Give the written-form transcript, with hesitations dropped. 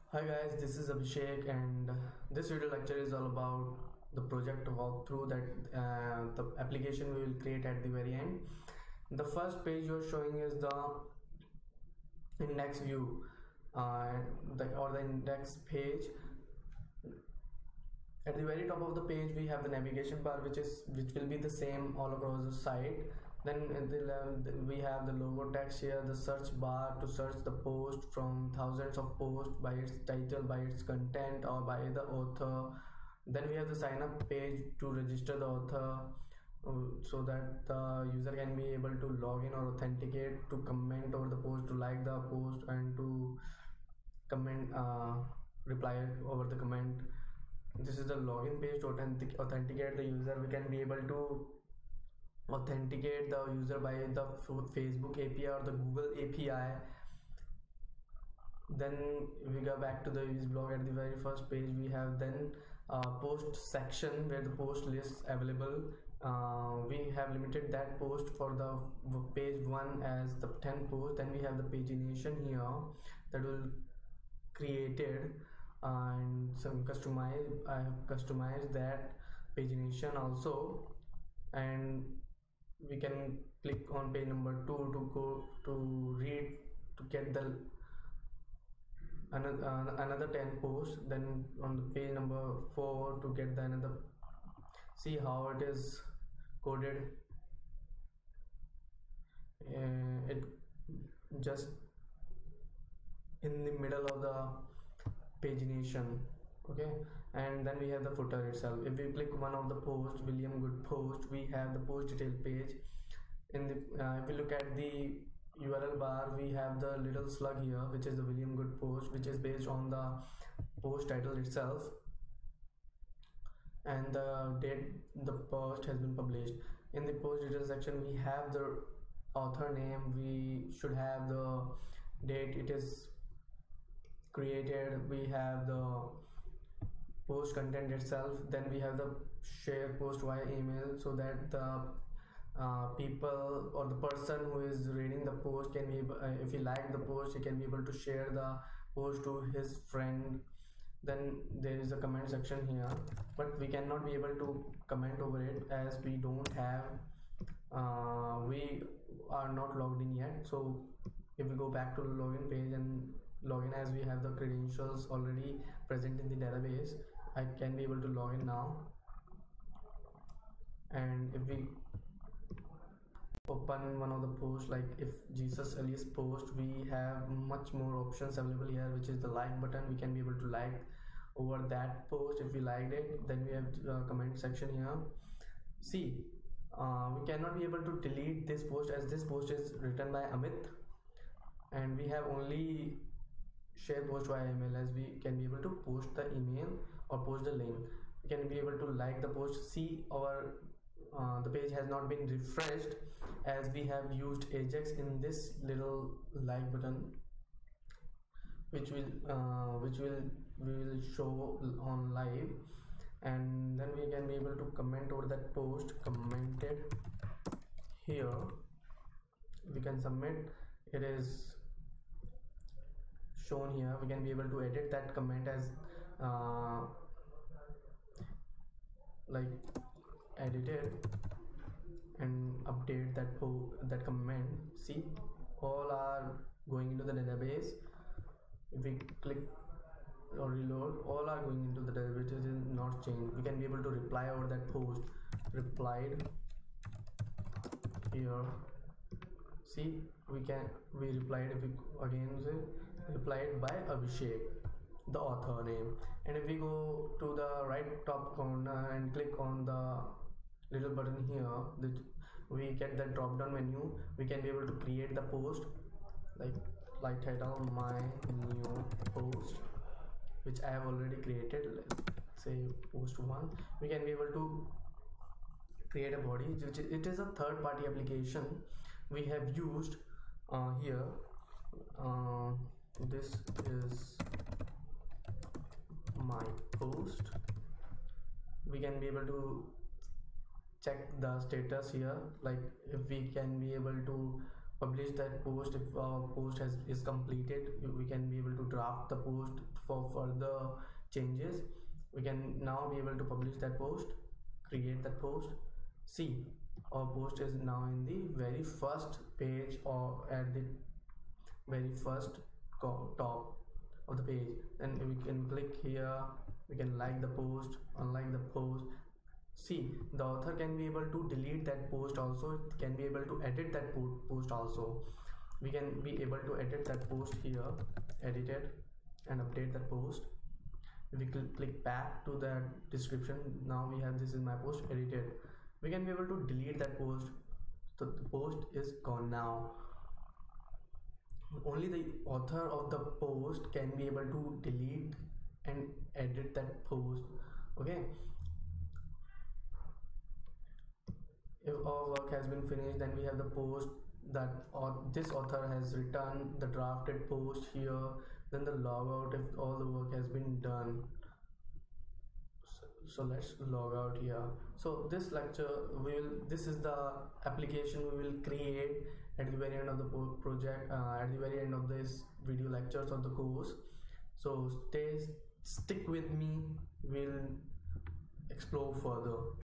Hi guys, this is Abhishek, and this video lecture is all about the project walkthrough that the application we will create at the very end. The first page you're showing is the index view, the index page. At the very top of the page we have the navigation bar, which will be the same all across the site. Then at the level we have the logo text here, the search bar to search the post from thousands of posts by its title, by its content, or by the author. Then we have the sign up page to register the author, so that the user can be able to log in or authenticate, to comment over the post, to like the post, and to comment, reply over the comment. This is the login page to authenticate the user. We can be able to authenticate the user by the Facebook API or the Google API. Then we go back to the use blog. At the very first page we have then post section where the post lists available. We have limited that post for the page 1 as the 10 post. Then we have the pagination here that will created, and some customize. I have customized that pagination also, and we can click on page number 2 to go to read, to get the another 10 posts. Then on the page number 4 to get the another. See how it is coded. It just in the middle of the pagination. Okay, and then we have the footer itself. If we click one of the posts, William Good post, we have the post detail page. In the if we look at the URL bar, we have the little slug here, which is the William Good post, which is based on the post title itself and the date the post has been published. In the post detail section we have the author name, we should have the date it is created, we have the post content itself. Then we have the share post via email, so that the people or the person who is reading the post can be able, if he like the post, he can be able to share the post to his friend. Then there is a comment section here, but we cannot be able to comment over it as we don't have we are not logged in yet. So if we go back to the login page and login, as we have the credentials already present in the database, I can be able to log in now. And if we open one of the posts, like if Jesus Ali's post, we have much more options available here, which is the like button. We can be able to like over that post if we liked it. Then we have comment section here. See, we cannot be able to delete this post as this post is written by Amit, and we have only share post via email, as we can be able to post the email or post the link. We can be able to like the post. See, our the page has not been refreshed as we have used Ajax in this little like button, which we will show on live. And then we can be able to comment over that post, commented here. We can submit, it is shown here. We can be able to edit that comment as like edited, and update that comment. See, all are going into the database. If we click or reload, all are going into the database. It is not changed. We can be able to reply over that post, replied here. See, we replied. If we again say replied by Abhishek, the author name. And if we go to the right top corner and click on the little button here, we get the drop down menu. We can be able to create the post, like title my new post, which I have already created. Let's say post 1. We can be able to create a body, which it is a third-party application we have used here. This is my post. We can be able to check the status here, like if we can be able to publish that post. If our post is completed, we can be able to draft the post for further changes. We can now be able to publish that post, create that post. See, our post is now in the very first page or at the very first top of the page. Then we can click here, we can like the post, unlike the post. See, the author can be able to delete that post also, it can be able to edit that post also. We can be able to edit that post here, edit it and update that post. If we click back to that description, now we have this is my post edited. We can be able to delete that post, so the post is gone now. Only the author of the post can be able to delete and edit that post. Okay, if our work has been finished, then we have the post that or this author has written the drafted post here, then the logout if all the work has been done. So let's log out here. So this lecture this is the application we will create at the very end of the project, at the very end of this video lectures of the course. So stick with me, we'll explore further.